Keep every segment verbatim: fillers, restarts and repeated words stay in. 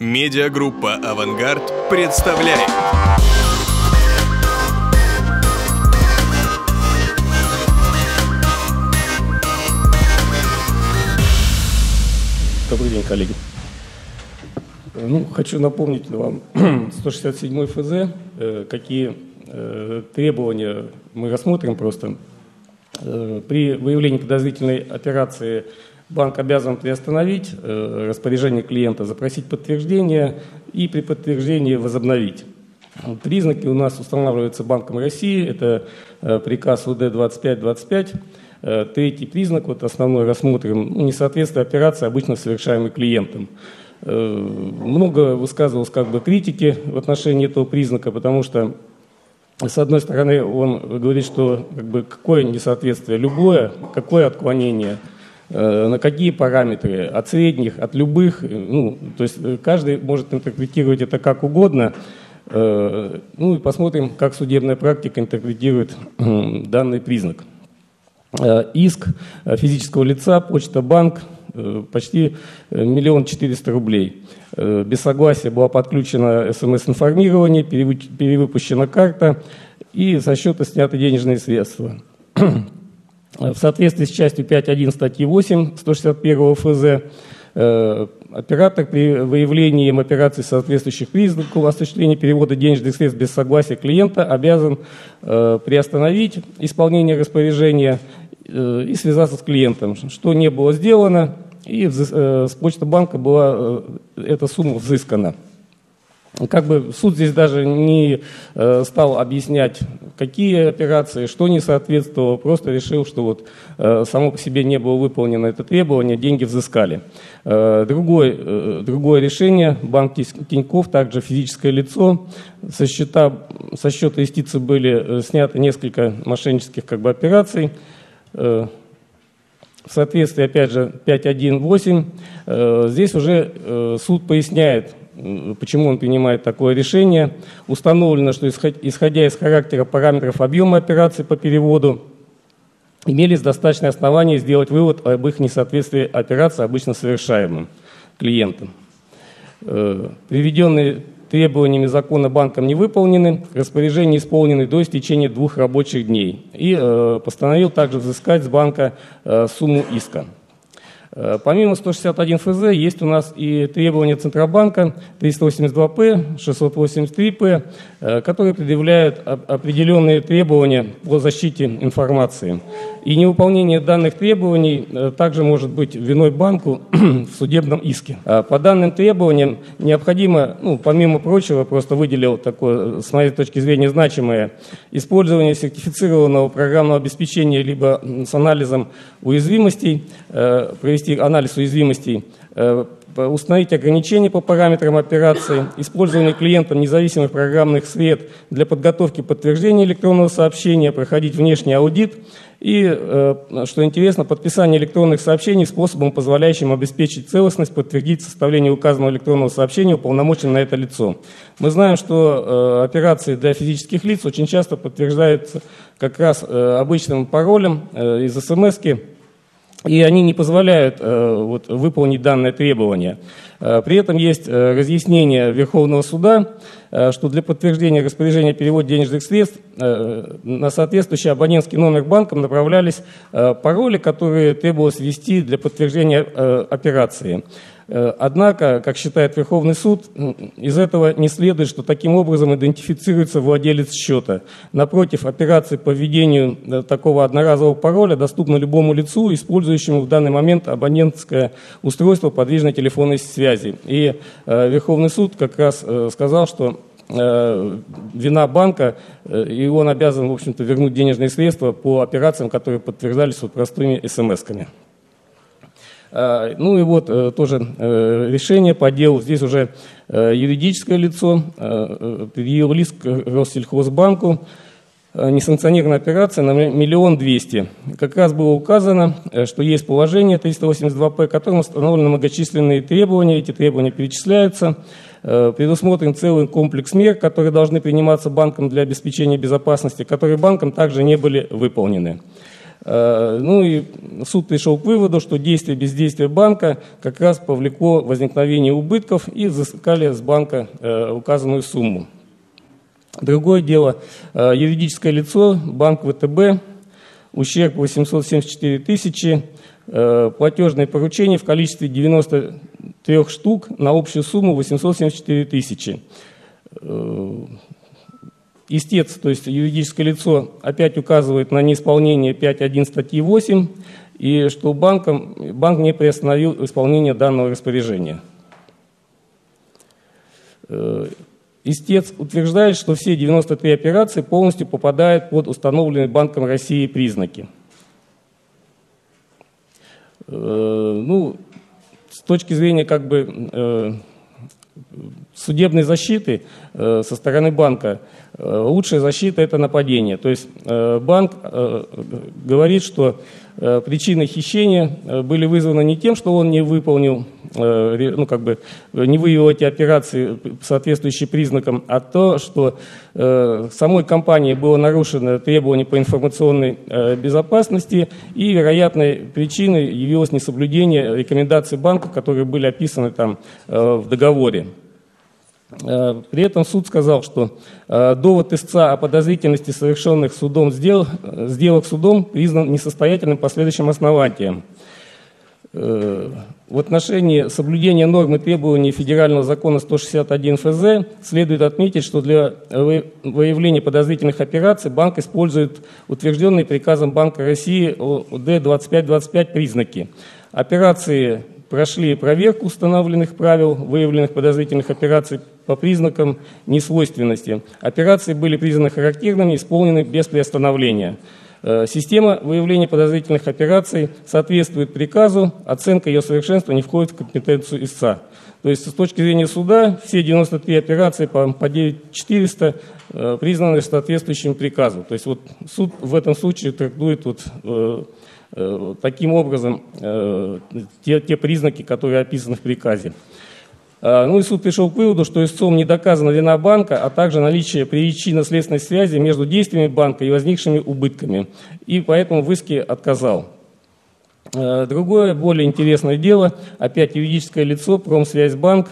Медиагруппа «Авангард» представляет. Добрый день, коллеги. Ну, хочу напомнить вам сто шестьдесят седьмой эф зэ, э, какие э, требования мы рассмотрим просто. Э, при выявлении подозрительной операции банк обязан приостановить э, распоряжение клиента, запросить подтверждение и при подтверждении возобновить. Признаки у нас устанавливаются Банком России, это э, приказ У Д двадцать пять двадцать пять. Э, третий признак, вот основной рассмотрим, ну, несоответствие операции, обычно совершаемой клиентом. Э, много высказывалось как бы критики в отношении этого признака, потому что с одной стороны он говорит, что как бы, какое несоответствие, любое, какое отклонение, на какие параметры, от средних, от любых, ну, то есть каждый может интерпретировать это как угодно. Ну и посмотрим, как судебная практика интерпретирует данный признак. Иск физического лица, Почта Банк, почти миллион четыреста рублей. Без согласия была подключена эс эм эс-информирование, перевыпущена карта и со счета сняты денежные средства. В соответствии с частью пять точка один статьи восемь сто шестьдесят первого эф зэ э, оператор при выявлении им операций соответствующих признаков осуществления перевода денежных средств без согласия клиента обязан э, приостановить исполнение распоряжения э, и связаться с клиентом, что не было сделано, и э, с Почты Банка была э, эта сумма взыскана. Как бы суд здесь даже не э, стал объяснять, какие операции, что не соответствовало, просто решил, что вот э, само по себе не было выполнено это требование, деньги взыскали. Э, другой, э, другое решение, банк Тинькофф, также физическое лицо, со счета, со счета юстиции были э, сняты несколько мошеннических как бы, операций. Э, в соответствии, опять же, пять точка один восемь, э, здесь уже э, суд поясняет, почему он принимает такое решение. Установлено, что исходя из характера параметров объема операций по переводу, имелись достаточные основания сделать вывод об их несоответствии операции обычно совершаемым клиентам. Приведенные требованиями закона банком не выполнены, распоряжения исполнены до истечения двух рабочих дней. И постановил также взыскать с банка сумму иска. Помимо сто шестьдесят один эф зэ есть у нас и требования Центробанка триста восемьдесят два пэ, шестьсот восемьдесят три пэ, которые предъявляют определенные требования по защите информации. И невыполнение данных требований также может быть виной банку в судебном иске. По данным требованиям необходимо, ну, помимо прочего, просто выделил такое, с моей точки зрения, значимое использование сертифицированного программного обеспечения либо с анализом уязвимостей, провести анализ уязвимостей, установить ограничения по параметрам операции, использование клиентом независимых программных сред для подготовки подтверждения электронного сообщения, проходить внешний аудит и, что интересно, подписание электронных сообщений способом, позволяющим обеспечить целостность, подтвердить составление указанного электронного сообщения уполномоченным на это лицо. Мы знаем, что операции для физических лиц очень часто подтверждаются как раз обычным паролем из эс эм эс-ки, и они не позволяют э, вот, выполнить данное требование. Э, при этом есть э, разъяснение Верховного суда, э, что для подтверждения распоряжения перевода денежных средств э, на соответствующий абонентский номер банком направлялись э, пароли, которые требовалось ввести для подтверждения э, операции. Однако, как считает Верховный суд, из этого не следует, что таким образом идентифицируется владелец счета. Напротив, операции по введению такого одноразового пароля доступны любому лицу, использующему в данный момент абонентское устройство подвижной телефонной связи. И Верховный суд как раз сказал, что вина банка, и он обязан, в общем-то, вернуть денежные средства по операциям, которые подтверждались вот простыми эс эм эс-ками. Ну и вот тоже решение по делу. Здесь уже юридическое лицо предъявило иск к Россельхозбанку. Несанкционированная операция на миллион двести. Как раз было указано, что есть положение триста восемьдесят два пэ, которым установлены многочисленные требования. Эти требования перечисляются. Предусмотрен целый комплекс мер, которые должны приниматься банком для обеспечения безопасности, которые банком также не были выполнены. Ну и суд пришел к выводу, что действие бездействия банка как раз повлекло возникновение убытков и взыскали с банка указанную сумму. Другое дело, юридическое лицо, банк ВТБ, ущерб восемьсот семьдесят четыре тысячи, платежные поручения в количестве девяноста трёх штук на общую сумму восемьсот семьдесят четыре тысячи. Истец, то есть юридическое лицо, опять указывает на неисполнение пять точка один статьи восемь, и что банком, банк не приостановил исполнение данного распоряжения. Истец утверждает, что все девяносто три операции полностью попадают под установленные Банком России признаки. Ну, с точки зрения как бы судебной защиты со стороны банка, лучшая защита – это нападение. То есть банк говорит, что причины хищения были вызваны не тем, что он не выполнил, ну, как бы, не вывел эти операции, соответствующие признакам, а то, что самой компании было нарушено требование по информационной безопасности, и вероятной причиной явилось несоблюдение рекомендаций банка, которые были описаны там в договоре. При этом суд сказал, что довод истца о подозрительности совершенных судом сделок, сделок судом признан несостоятельным по следующим основаниям. В отношении соблюдения норм и требований федерального закона сто шестьдесят один эф зэ следует отметить, что для выявления подозрительных операций банк использует утвержденные приказом Банка России о дэ двадцать пять двадцать пять признаки. Операции прошли проверку установленных правил, выявленных подозрительных операций по признакам несвойственности. Операции были признаны характерными, исполнены без приостановления. Система выявления подозрительных операций соответствует приказу, оценка ее совершенства не входит в компетенцию истца. То есть с точки зрения суда все девяносто три операции по, по девять тысяч четыреста э, признаны соответствующим приказу. То есть вот суд в этом случае трактует вот, э, э, таким образом э, те, те признаки, которые описаны в приказе. Ну и суд пришел к выводу, что истцом не доказана вина банка, а также наличие причинно-следственной связи между действиями банка и возникшими убытками, и поэтому в иске отказал. Другое, более интересное дело, опять юридическое лицо, Промсвязьбанк.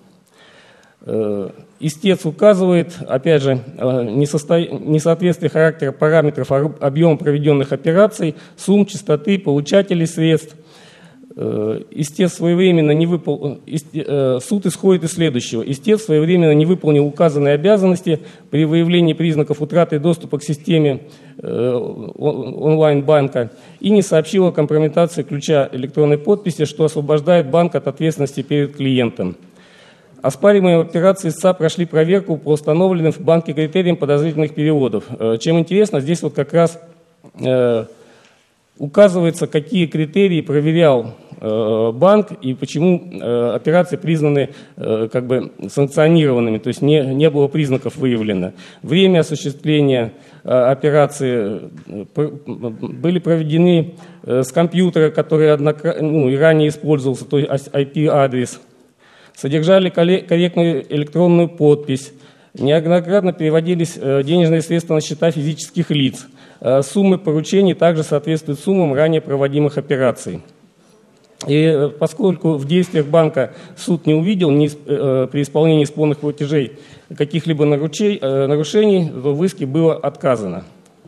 Истец указывает, опять же, несоответствие характера параметров объема проведенных операций, сумм, частоты, получателей средств. Истец своевременно не выпол... Суд исходит из следующего. Истец своевременно не выполнил указанные обязанности при выявлении признаков утраты доступа к системе онлайн-банка и не сообщил о компрометации ключа электронной подписи, что освобождает банк от ответственности перед клиентом. Оспариваемые операции истца прошли проверку по установленным в банке критериям подозрительных переводов. Чем интересно, здесь вот как раз указывается, какие критерии проверял э, банк и почему э, операции признаны э, как бы санкционированными, то есть не, не было признаков выявлено. Время осуществления э, операции э, были проведены э, с компьютера, который однократно, ну, и ранее использовался, то есть ай пи-адрес, содержали корректную электронную подпись, неоднократно переводились э, денежные средства на счета физических лиц. Суммы поручений также соответствуют суммам ранее проводимых операций. И поскольку в действиях банка суд не увидел ни, э, при исполнении исполненных платежей каких-либо э, нарушений, то в иске было отказано.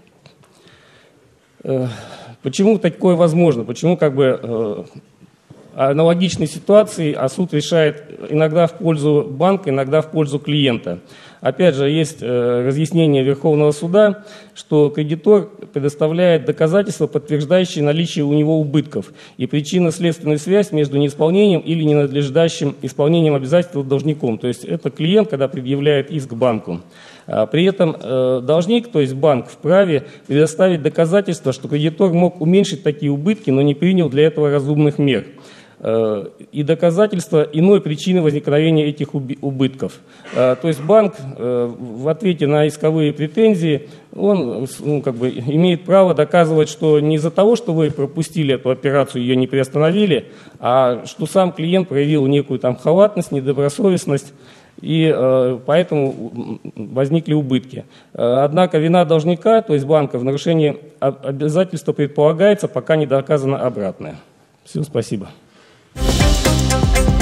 Э, почему такое возможно? Почему как бы э, аналогичной ситуации, а суд решает иногда в пользу банка, иногда в пользу клиента? Опять же, есть э, разъяснение Верховного суда, что кредитор предоставляет доказательства, подтверждающие наличие у него убытков и причинно-следственную связь между неисполнением или ненадлежащим исполнением обязательств должником. То есть это клиент, когда предъявляет иск банку. А при этом э, должник, то есть банк, вправе предоставить доказательства, что кредитор мог уменьшить такие убытки, но не принял для этого разумных мер. и доказательства иной причины возникновения этих убытков. То есть банк в ответе на исковые претензии, он ну, как бы имеет право доказывать, что не из-за того, что вы пропустили эту операцию, ее не приостановили, а что сам клиент проявил некую там халатность, недобросовестность, и э, поэтому возникли убытки. Однако вина должника, то есть банка, в нарушении обязательства предполагается, пока не доказано обратное. Все, спасибо.